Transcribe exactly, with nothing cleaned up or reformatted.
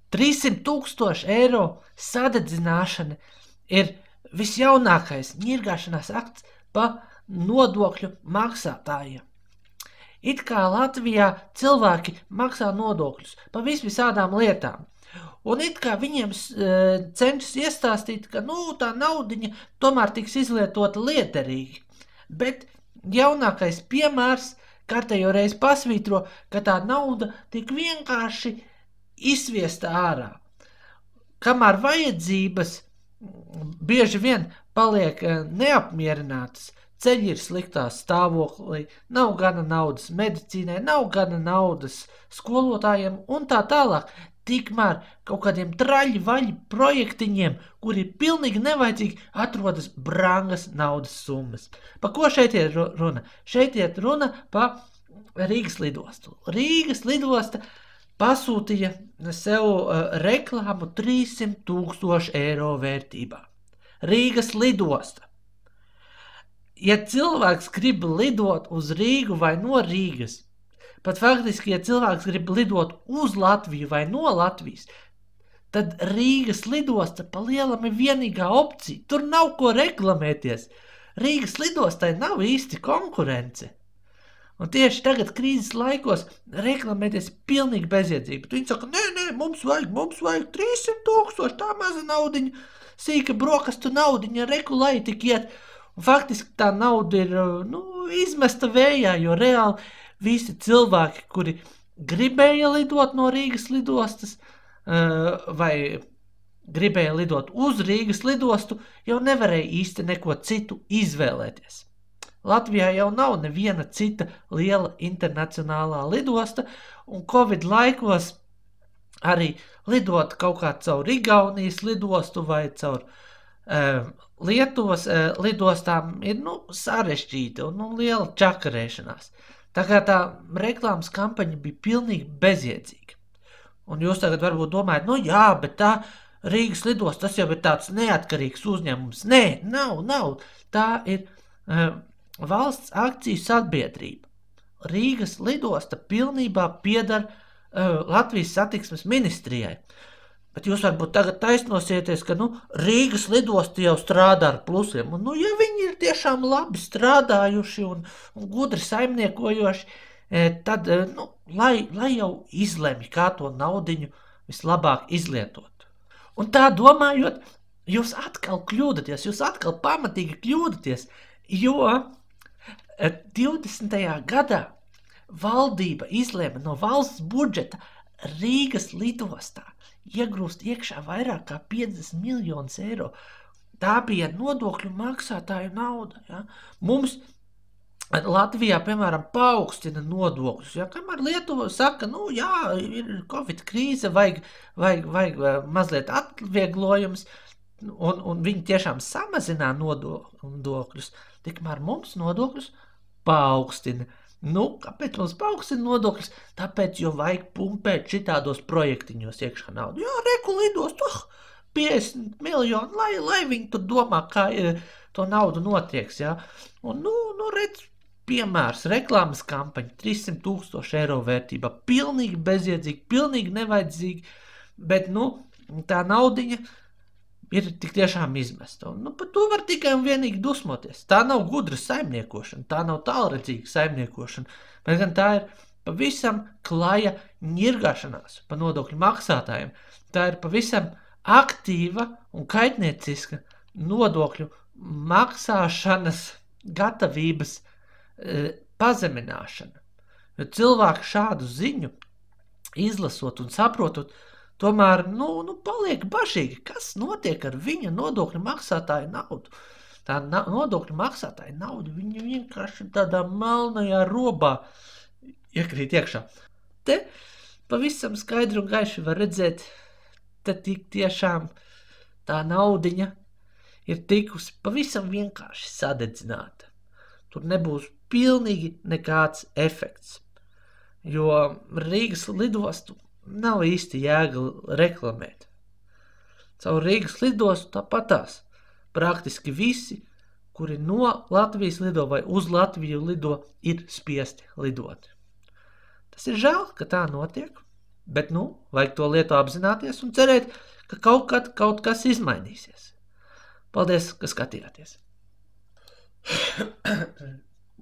trīssimt tūkstoši eiro sadedzināšana ir visjaunākais ņirgāšanās akts pa nodokļu maksātājiem. It kā Latvijā cilvēki maksā nodokļus pa visvisādām lietām. Un it kā viņiem e, cenšas iestāstīt, ka nu, tā naudiņa tomēr tiks izlietota liederīgi. Bet jaunākais piemērs kārtējo reizi pasvītro, ka tā nauda tik vienkārši izsviesta ārā. Kamēr vajadzības bieži vien paliek neapmierinātas, ceļi ir sliktā stāvoklī, nav gana naudas medicīnai, nav gana naudas skolotājiem un tā tālāk. Tikmēr kaut kādiem traļi vaļi projektiņiem, kuri ir pilnīgi nevajadzīgi, atrodas brangas naudas summas. Pa ko šeit ir runa? Šeit ir runa pa Rīgas lidostu. Rīgas lidosta pasūtīja sev uh, reklāmu trīssimt tūkstoši eiro vērtībā. Rīgas lidosta. Ja cilvēks grib lidot uz Rīgu vai no Rīgas, pat faktiski, ja cilvēks grib lidot uz Latviju vai no Latvijas, tad Rīgas lidosta pa lielam ir vienīgā opcija. Tur nav ko reklamēties. Rīgas lidostai nav īsti konkurence. Un tieši tagad krīzes laikos reklamēties ir pilnīgi bezjēdzība. Viņi saka, nē, nē, mums vajag, mums vajag trīssimt tūkstoši, tā maza naudiņa, sīka brokastu naudiņa, rekulai tik iet. Un faktiski tā nauda ir nu, izmesta vējā, jo reāli visi cilvēki, kuri gribēja lidot no Rīgas lidostas vai gribēja lidot uz Rīgas lidostu, jau nevarēja īsti neko citu izvēlēties. Latvijā jau nav neviena cita liela internacionālā lidosta, un Covid laikos arī lidot kaut kā caur Igaunijas lidostu vai caur uh, Lietuvas uh, lidostām ir nu, sarežģīta un nu, liela čakarēšanās. Tā kā tā reklāmas kampaņa bija pilnīgi bezjēdzīga. Un jūs tagad varbūt domājat, nu jā, bet tā Rīgas lidosta, tas jau ir tāds neatkarīgs uzņēmums. Nē, nav, nav. Tā ir uh, valsts akciju sabiedrība. Rīgas lidosta pilnībā piedar uh, Latvijas satiksmes ministrijai. Bet jūs varbūt tagad taisnosieties, ka nu, Rīgas lidosti jau strādā ar plusiem. Un, nu, ja viņi ir tiešām labi strādājuši un, un gudri saimniekojoši, tad nu, lai, lai jau izlemj, kā to naudiņu vislabāk izlietot. Un tā domājot, jūs atkal kļūdaties, jūs atkal pamatīgi kļūdaties, jo divdesmitajā gadā valdība izlēma no valsts budžeta Rīgas lidostā iegrūst iekšā vairāk kā piecdesmit miljonus eiro. Tā bija nodokļu maksātāju nauda. Ja? Mums Latvijā, piemēram, paaugstina nodokļus. Ja? Kamēr Lietuva saka, nu jā, ir Covid krīze, vajag, vajag, vajag mazliet atvieglojums, un, un viņi tiešām samazinā nodokļus, tikmēr mums nodokļus paaugstina. Nu, kāpēc mums paaugstina nodokļus? Tāpēc, jo vajag pumpēt šitādos projektiņos iekšā naudu. Jā, reku lidost, oh, piecdesmit miljoni, lai, lai viņi tur domā, kā to naudu notieks, jā. Un, nu, nu, redz, piemērs, reklāmas kampaņa, trīssimt tūkstoši eiro vērtībā, pilnīgi bezjēdzīgi, pilnīgi nevajadzīgi, bet, nu, tā naudiņa ir tik tiešām izmesta. Un, nu, par to var tikai un vienīgi dusmoties. Tā nav gudra saimniekošana, tā nav tālredzīga saimniekošana, bet gan tā ir pavisam klaja ņirgāšanās pa nodokļu maksātājiem. Tā ir pavisam aktīva un kaitnieciska nodokļu maksāšanas gatavības e, pazemināšana. Jo cilvēki šādu ziņu izlasot un saprotot, tomēr, nu, nu, paliek bažīgi, kas notiek ar viņa nodokļu maksātāju naudu. Tā na nodokļu maksātāju naudu, viņa vienkārši tādā melnajā robā iekrīt iekšā. Te pavisam skaidri un gaiši var redzēt, te tik tiešām tā naudiņa ir tikusi pavisam vienkārši sadedzināta. Tur nebūs pilnīgi nekāds efekts, jo Rīgas lidostu nav īsti jēga reklamēt. Caur Rīgas lidostu tāpatās praktiski visi, kuri no Latvijas lido vai uz Latviju lido, ir spiesti lidot. Tas ir žēl, ka tā notiek, Bet, nu, vajag to lietu apzināties un cerēt, ka kaut kad kaut kas izmainīsies. Paldies, ka skatījāties!